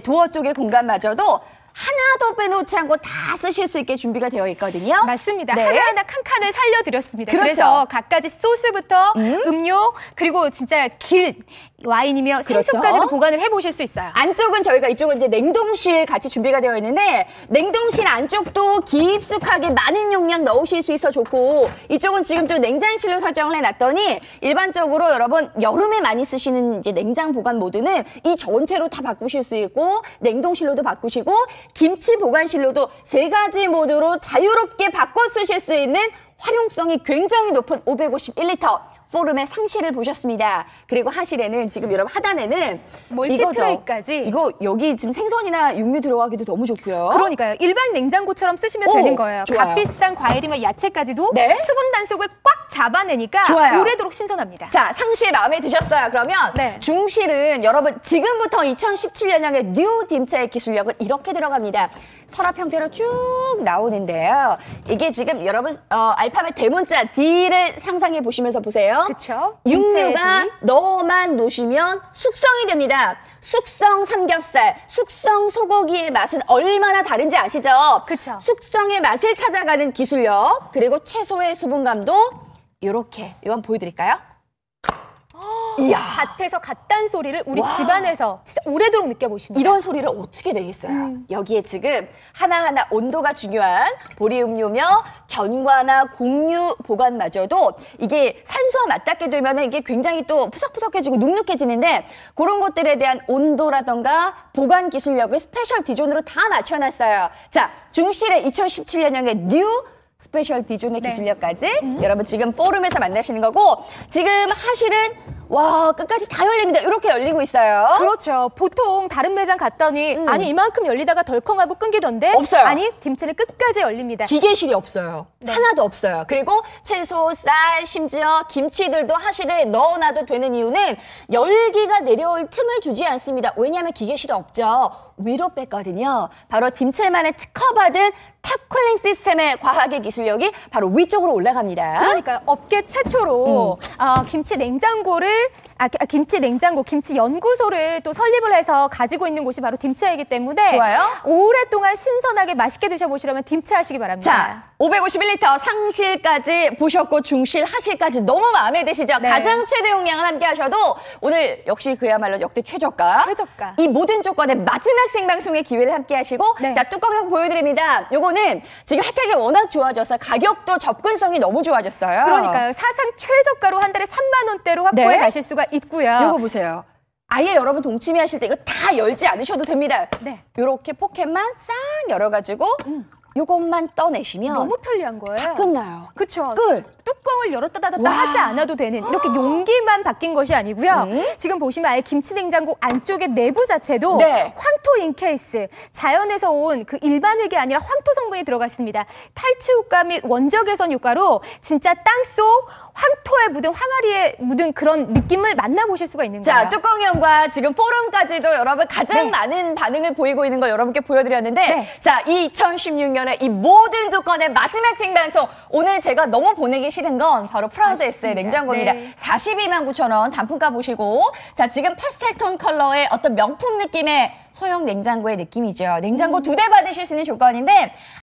도어 쪽의 공간마저도 하나도 빼놓지 않고 다 쓰실 수 있게 준비가 되어 있거든요. 맞습니다. 네. 하나하나 칸칸을 살려드렸습니다. 그렇죠. 그래서 갖가지 소스부터 음료 그리고 진짜 길 와인이며 생수까지도 그렇죠. 보관을 해보실 수 있어요. 안쪽은 저희가 이쪽은 이제 냉동실 같이 준비가 되어 있는데 냉동실 안쪽도 깊숙하게 많은 용량 넣으실 수 있어 좋고 이쪽은 지금 또 냉장실로 설정을 해놨더니 일반적으로 여러분 여름에 많이 쓰시는 이제 냉장 보관 모드는 이 전체로 다 바꾸실 수 있고 냉동실로도 바꾸시고 김치 보관실로도 3가지 모드로 자유롭게 바꿔 쓰실 수 있는 활용성이 굉장히 높은 551리터 포름의 상시를 보셨습니다. 그리고 하실에는 지금 여러분 하단에는 멀티트레이까지. 이거 여기 지금 생선이나 육류 들어가기도 너무 좋고요. 그러니까요. 일반 냉장고처럼 쓰시면 되는 거예요. 좋아요. 값비싼 과일이며 야채까지도 네. 수분 단속을 꽉 잡아내니까 좋아요. 오래도록 신선합니다. 자, 상시 마음에 드셨어요? 그러면 네. 중실은 여러분 지금부터 2017년형의 뉴 딤체의 기술력은 이렇게 들어갑니다. 서랍 형태로 쭉 나오는데요. 이게 지금 여러분 알파벳 대문자 D를 상상해 보시면서 보세요. 그쵸? 육류가 넣어만 놓으시면 숙성이 됩니다. 숙성 삼겹살, 숙성 소고기의 맛은 얼마나 다른지 아시죠? 그쵸. 숙성의 맛을 찾아가는 기술력, 그리고 채소의 수분감도 이렇게 이건 보여드릴까요? 이야. 밭에서 갓 딴 소리를 우리 집안에서 진짜 오래도록 느껴보십니다. 이런 소리를 어떻게 내겠어요? 여기에 지금 하나하나 온도가 중요한 보리음료며 견과나 곡류 보관마저도 이게 산소와 맞닿게 되면 이게 굉장히 또 푸석푸석해지고 눅눅해지는데 그런 것들에 대한 온도라던가 보관 기술력을 스페셜 디존으로 다 맞춰놨어요. 자, 중실의 2017년형의 뉴 스페셜 디존의 기술력까지 여러분 지금 포럼에서 만나시는 거고 지금 하실은 와 끝까지 다 열립니다. 이렇게 열리고 있어요. 그렇죠. 보통 다른 매장 갔더니 아니 이만큼 열리다가 덜컹하고 끊기던데 없어요. 아니 딤체는 끝까지 열립니다. 기계실이 없어요. 하나도 없어요. 그리고 채소, 쌀, 심지어 김치들도 하실에 넣어놔도 되는 이유는 열기가 내려올 틈을 주지 않습니다. 왜냐하면 기계실이 없죠. 위로 뺐거든요. 바로 딤체만의 특허받은 탑쿨링 시스템의 과학의 기술력이 바로 위쪽으로 올라갑니다. 그러니까요. 업계 최초로 김치 냉장고를 김치 냉장고, 김치 연구소를 또 설립을 해서 가지고 있는 곳이 바로 딤체이기 때문에 좋아요. 오랫동안 신선하게 맛있게 드셔보시려면 딤체 하시기 바랍니다. 자, 551리터 상실까지 보셨고 중실, 하실까지 너무 마음에 드시죠? 네. 가장 최대 용량을 함께 하셔도 오늘 역시 그야말로 역대 최저가. 최저가. 이 모든 조건의 마지막 생방송의 기회를 함께 하시고 네. 자, 뚜껑 보여드립니다. 요거는 지금 혜택이 워낙 좋아져서 가격도 접근성이 너무 좋아졌어요. 그러니까요. 사상 최저가로 한 달에 3만 원대로 확보해 네. 가실 수가 있고요. 요거 보세요. 아예 여러분 동치미 하실 때 이거 다 열지 않으셔도 됩니다. 네. 요렇게 포켓만 싹 열어가지고 요것만 떠내시면 너무 편리한 거예요. 다 끝나요. 그쵸. 끝. 뚜껑을 열었다 닫았다 와. 하지 않아도 되는 이렇게 용기만 바뀐 것이 아니고요. 지금 보시면 아예 김치 냉장고 안쪽의 내부 자체도 네. 황토 인케이스, 자연에서 온 그 일반 흙이 아니라 황토 성분이 들어가 있습니다. 탈취 효과 및 원적 개선 효과로 진짜 땅속 황토에 묻은 항아리에 묻은 그런 느낌을 만나보실 수가 있는 거예요. 자, 뚜껑형과 지금 포럼까지도 여러분 가장 네. 많은 반응을 보이고 있는 걸 여러분께 보여드렸는데 네. 자, 2016년에 이 모든 조건의 마지막 생방송 오늘 제가 너무 보내기 싫은 건 바로 프라우드 S의 냉장고입니다. 네. 42만 9천 원 단품가 보시고 자, 지금 파스텔톤 컬러의 어떤 명품 느낌의 소형 냉장고의 느낌이죠. 냉장고 2대 받으실 수 있는 조건인데